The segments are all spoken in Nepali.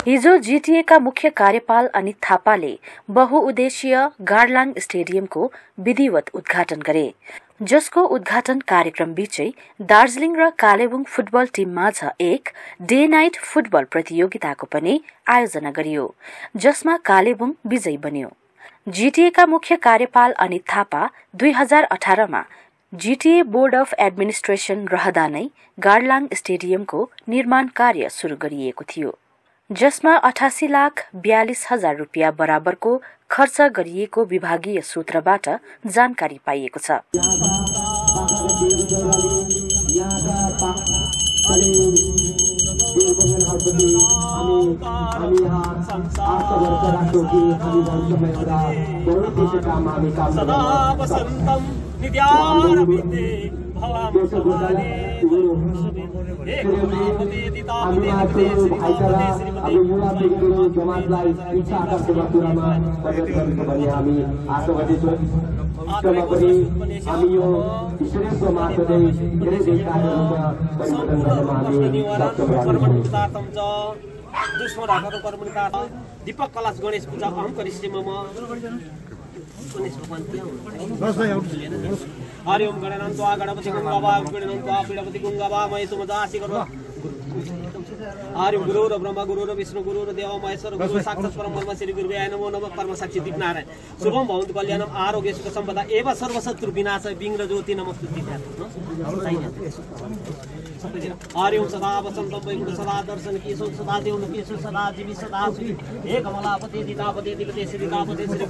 हिजो जीटीएका मुख्य कार्यपाल अनित थापाले बहुउद्देशीय गार्लाङ स्टेडियमको विधिवत उद्घाटन गरे, जसको उद्घाटन कार्यक्रम बीचै दार्जीलिङ र कालेबुङ फुटबल टिममाझ एक डे नाइट फुटबल प्रतियोगिताको पनि आयोजना गरियो, जसमा कालेबुङ विजयी बन्यो। जीटीएका मुख्य कार्यपाल अनित थापा 2018 मा जीटीए बोर्ड अफ एडमिनिस्ट्रेसन रहँदा नै गार्लाङ स्टेडियमको निर्माण कार्य सुरु गरिएको थियो, जसमा 88,42,000 रुपियाँ बराबरको खर्च गरिएको विभागीय सूत्रबाट जानकारी पाइएको छ। दीपक कलाश गणेश पूजा अहम करिश्रीमम हरि ओम गणनान्तो गणपति गंगावा गणनान्तो पीडपति गंगावा महेश मदासी करो हरि गुरु र ब्रह्मा गुरु र विष्णु गुरु र देव महेश्वर गुरु साक्षात् परब्रह्म श्री गुरुवे नमो नमः परम साक्षी दीपनारायण शुभम भवन्तु कल्याणम आरोग्य सुख सम्पदा एव सर्वशत्रु विनाश विघ्न ज्योति नमस्तुते। हरि ओम सदा वसंतम वैकुंठ सदा दर्शन केशव सदा देव केशव सदा जीवी सदा सुखी हे कमलापते दितापते दिलते श्रीकापते श्री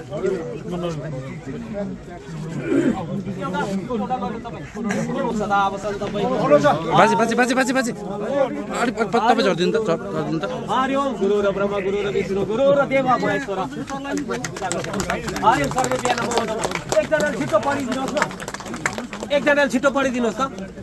सदा वसंतम बाजी तपाईं झर्दिनु त हरि ओम गुरु र ब्रह्मा गुरु र विष्णु गुरु र देव महेश्वर हरि ओम सर्वे बिहान नमो नमः। एकजना छिटो पढिदिनुहोस् न, एकजना छिटो पढिदिनुहोस् त।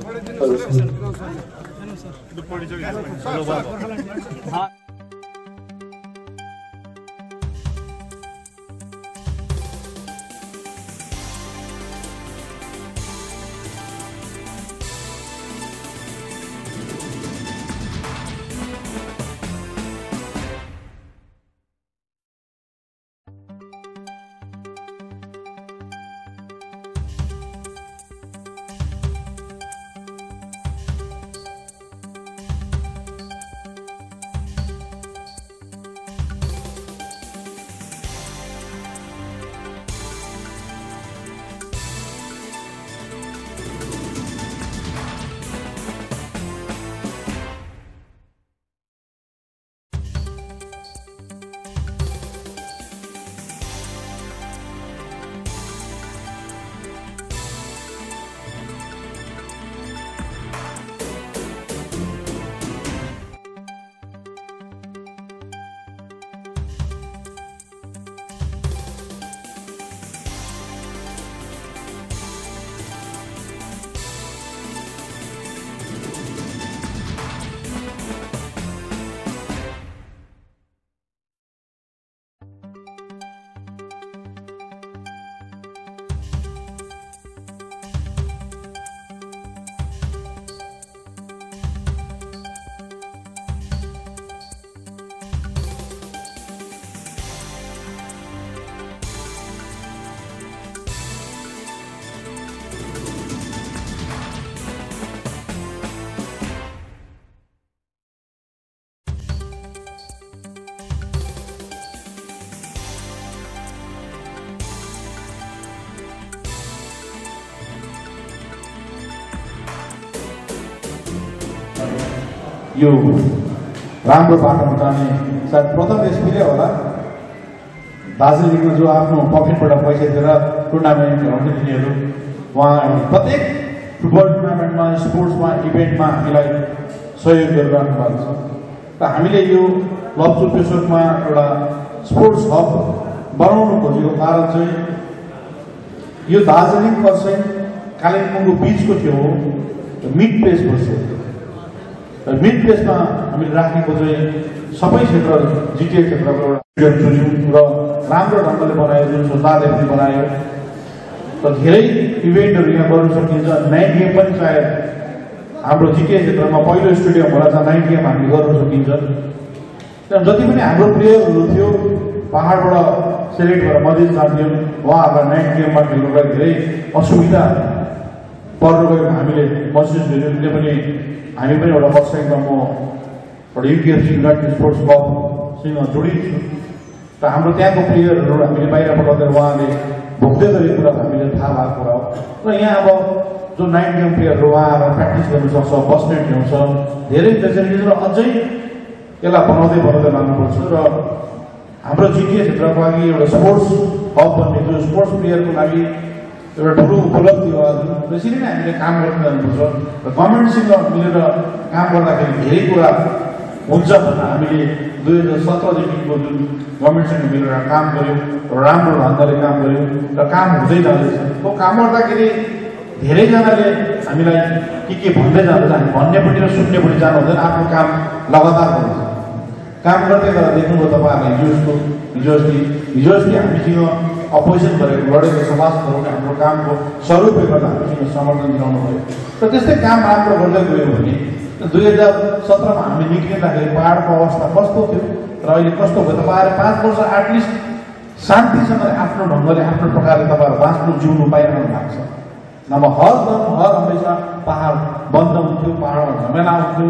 यो राम्रो बाटोमा जाने सायद प्रथम एसपीले होला। दार्जिलिङमा जो आफ्नो पकेटबाट पैसा दिएर टुर्नामेन्ट गराउँछ तिनीहरू, उहाँ प्रत्येक फुटबल टुर्नामेन्टमा स्पोर्ट्समा इभेन्टमा हामीलाई सहयोग गरिरहनु भएको छ। र हामीले यो लप्चू पेसोकमा एउटा स्पोर्ट्स हब बनाउनु खोजेको कारण चाहिँ यो दार्जिलिङ खरसाङ कालिम्पोङको बिचको ठाउँ मिड प्लेस बस्यो। मिड प्लेसमा हामीले राखेको चाहिँ सबै क्षेत्र जिटिए क्षेत्रको एउटा चुन्यौँ र राम्रो ढङ्गले बनायो, जुन सोचाले पनि बनायो। र धेरै इभेन्टहरू यहाँ गर्न सकिन्छ। नाइट गेम पनि सायद हाम्रो जिटिए क्षेत्रमा पहिलो स्टेडियम होला जहाँ नाइट गेम हामीले गर्न सकिन्छ। जति पनि हाम्रो प्लेयरहरू थियो पहाडबाट सेलेक्ट भएर मधेस जान्थ्यौँ उहाँहरूलाई नाइट गेममा खेल्नुलाई धेरै असुविधा पर्नु गएको हामीले महसुस गऱ्यौँ। किनभने हामी पनि एउटा मत्स्यमा म एउटा युकेएफसी युनाइटेड स्पोर्ट्स क्लबसँग जोडिन्छु र हाम्रो त्यहाँको प्लेयरहरू हामीले बाहिर पठाउँदा उहाँले भोग्दै गरेको कुरा हामीले थाहा भएको कुरा हो। र यहाँ अब जो नाइट गेम प्लेयरहरू उहाँहरू प्र्याक्टिस गर्नु सक्छ, बस्ने ल्याउँछ, धेरै फेसिलिटिज र अझै यसलाई बनाउँदै लानुपर्छ। र हाम्रो जिटिए क्षेत्रको लागि एउटा स्पोर्ट्स हब बन्ने जो स्पोर्ट्स प्लेयरको लागि एउटा ठुलो उपलब्धि हो। त्यसरी नै हामीले काम गर्दै जानुपर्छ र गभर्मेन्टसँग मिलेर काम गर्दाखेरि धेरै कुरा हुन्छ भनेर हामीले 2017देखिको जुन गभर्मेन्टसँग मिलेर काम गऱ्यौँ र राम्रो ढङ्गले काम गऱ्यौँ र काम हुँदै जाँदैछ। त्यो काम गर्दाखेरि धेरैजनाले हामीलाई के भन्दै जाँदैछ, हामी भन्नेपट्टि र सुन्नेपट्टि जानु हुँदैन, आफ्नो काम लगातार गर्दैछ। काम गर्दै गर्दा देख्नुभयो तपाईँहरूले हिजो अस्ति हामीसँग अपोजिसन गरेको लडेको समाजहरूले हाम्रो कामको स्वरूपले गर्दा हामीसँग समर्थन दिलाउनु भयो र त्यस्तै काम राम्रो गर्दै गयो भने 2017मा हामी निक्लिँदाखेरि पहाडको अवस्था कस्तो थियो र अहिले कस्तो भयो। तपाईँहरू 5 वर्ष एटलिस्ट शान्तिसँगले आफ्नो ढङ्गले आफ्नो प्रकारले तपाईँहरू बाँच्नु जिउनु पाइरहनु भएको छ। नभए हर हमेसा पहाड बन्द हुन्थ्यो, पहाडमा झमेला हुन्थ्यो।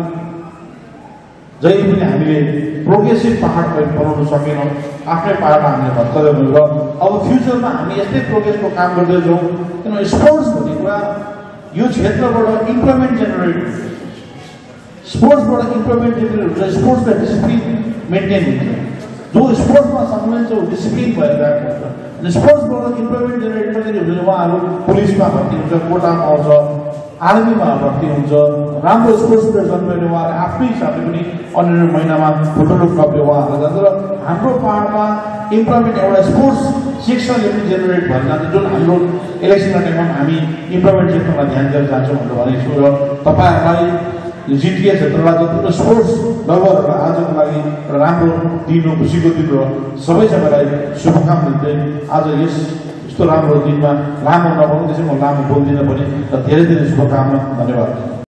जहिले पनि हामीले प्रोग्रेसिभ पहाड बनाउन सकेनौँ, आफ्नै पहाडमा हामीले भत्कदै गयौँ र अब फ्युचरमा हामी यस्तै प्रोग्रेसको काम गर्दै जाउँ। किनभने स्पोर्ट्स भन्ने कुरा यो क्षेत्रबाट इम्प्लोइमेन्ट जेनेरेट हुन्छ, स्पोर्ट्सबाट इम्प्लोइमेन्ट जेनेरेट हुन्छ, स्पोर्ट्समा डिसिप्लिन मेन्टेन हुन्छ। जो स्पोर्ट्समा सम्मिलित छ डिसिप्लिन भएर गएको हुन्छ अनि स्पोर्ट्सबाट इम्प्लोइमेन्ट जेनेरेट कसरी हुन्छ। उहाँहरू पुलिसमा भर्ती हुन्छ, कोटामा आउँछ, आर्मीमा भर्ती हुन्छ, राम्रो स्पोर्ट्स प्लेयर जन्मेर उहाँले आफ्नै हिसाबले पनि अन्य महिनामा फुटबल क्लबले उहाँहरू जान्छ र हाम्रो पहाडमा इम्प्लोइमेन्ट एउटा स्पोर्ट्स शिक्षाले पनि जेनेरेट भएर जान्छ। जुन हाम्रो इलेक्सनको टाइममा हामी इम्प्लोइमेन्ट सेक्टरमा ध्यान दिएर जान्छौँ भनेर भनेको छु। र तपाईँहरूलाई जिटिए क्षेत्रलाई जति स्पोर्ट्स लभरहरूलाई आजको लागि राम्रो दिन, खुसीको दिन र सबैलाई शुभकामना दिँदै आज यस्तो राम्रो दिनमा लामो नभनौँ, त्यसै म लामो बोल्दिनँ पनि र धेरै धेरै शुभकामना। धन्यवाद।